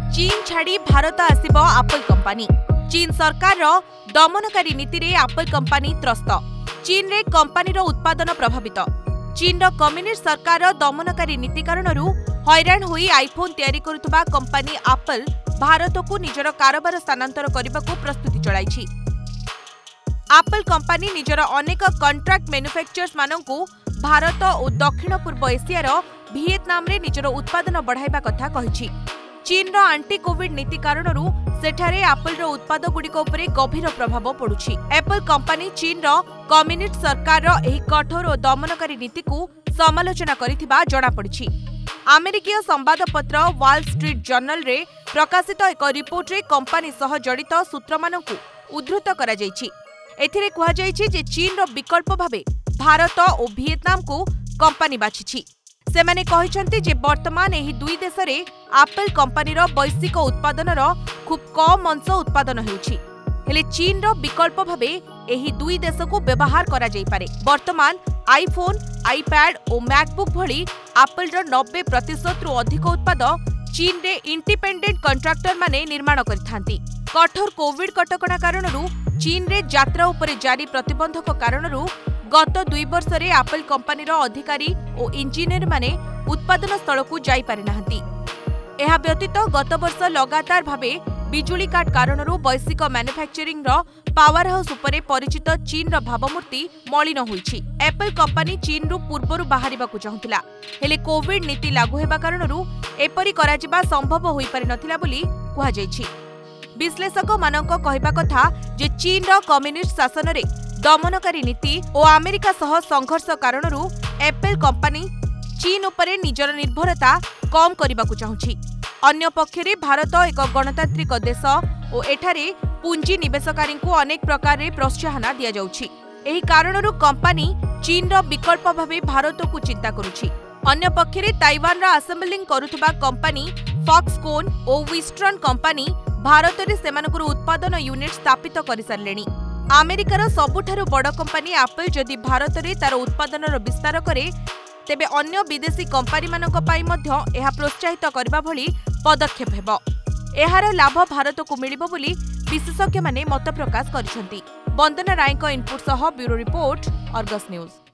चीन छाड़ी Bharat आसिबो Apple company. चीन सरकार दमनकारी नीति रे एप्पल कंपनी त्रस्त। चीन रे कंपनी उत्पादन प्रभावित। चीन कम्युनिस्ट सरकार दमनकारी नीति कारणरू हैरान होई आईफोन तैयारी करुवा कंपनी एप्पल भारत को निजर कारोबार स्थानांतर करने को प्रस्तुति चलाई। एप्पल कंपनी निजर अनेक कॉन्ट्रैक्ट मैन्युफैक्चरर्स मानकू भारत और दक्षिण पूर्व एशियार वियतनाम रे निजर उत्पादन बढ़ाइबा कथा कहिछि। चीन रो आंटी कोविड नीति कारणरू सेठारे एप्पल रो उत्पाद गुड़िक उपरे गभीर प्रभाव पड़ुछि। एप्पल कंपनी चीन रो कम्युनिस्ट सरकार रो एही कठोर और दमनकारी नीति को समालोचना करिथिबा जणा पड़िछि। अमेरिकीय संवादपत्र वॉल स्ट्रीट जर्नल रे प्रकाशित एक रिपोर्ट रे कंपनी सह जड़ित सूत्रमानकू उद्धृत करा जायछि। एथिरे कुहा जायछि जे चीन रो विकल्प भाबे भारत और वियतनाम को कंपनी बाछिछि। सेमाने कहिसंती जे वर्तमान एही दुई देश रे एप्पल कंपनी रो वैश्विक उत्पादन रो खूब कम अंश उत्पादन हेउछि। हेले चीन रो विकल्प भाबे एही दुई देश को व्यवहार करा जाई पारे। वर्तमान आईफोन, आईपैड और मैकबुक भली एप्पल रो 90% रु अधिक उत्पाद चीन रे इंडिपेंडेंट कॉन्ट्रैक्टर माने निर्माण करिथांती। कठोर कोविड कटकणा कारणरू चीन रे यात्रा उपरे जारी प्रतिबंधक कारणरू गत 2 वर्ष रे एप्पल कंपनी रो अधिकारी और इंजीनियर माने उत्पादन स्थल को जाई पारि नाहंती। एहा व्यतीत गत वर्ष लगातार भाबे बिजुली काट कारणरू वैश्विक मैन्युफैक्चरिंग रो पावर हाउस उपरे परिचित चीन रो भावमूर्ति मलिन होईछि। एप्पल कंपनी चीन रु पूर्वरु बाहरिबाकू चाहुतिला, हेले कोविड नीति लागू हेबा कारणरू एपरि कराजिबा संभव होई पारि नथिला बोली कुहा जायछि। विश्लेषक मानक कहिबा कथा जे चीन रो कम्युनिस्ट शासन रे दमनकारी नीति और अमेरिका सह संघर्ष कारणरू एप्पल कंपनी चीन उपरे निजर निर्भरता कम करबाकू चाहुछि। अन्य पक्षरे भारत एक गणतांत्रिक देश और एठारे पुंजी निवेशकारी को अनेक प्रकार रे प्रोत्साहन दिया जाउछि। एही कारणरू कंपनी चीन रो विकल्प भाबे भारत को चिंता करुछि। अन्य पक्षरे ताइवान रा असेंबलिंग करुथबा कंपनी फॉक्सकॉन और विस्ट्रन कंपनी भारत रे सेमानकर उत्पादन यूनिट स्थापित करि सारलेनी। अमेरिकार सबुठारु बड़ कंपनी एप्पल जदि भारत रे तार उत्पादन विस्तार करे तेबे अन्य विदेशी कंपनी मानक पाई मध्य एहा प्रोत्साहित करबा भली पदक्षेप हेबो। एहार लाभ भारत को मिलिबो बोली विशेषज्ञ माने मत प्रकाश करिसेंती। वंदना रायको इनपुट सह ब्यूरो रिपोर्ट अर्गस न्यूज।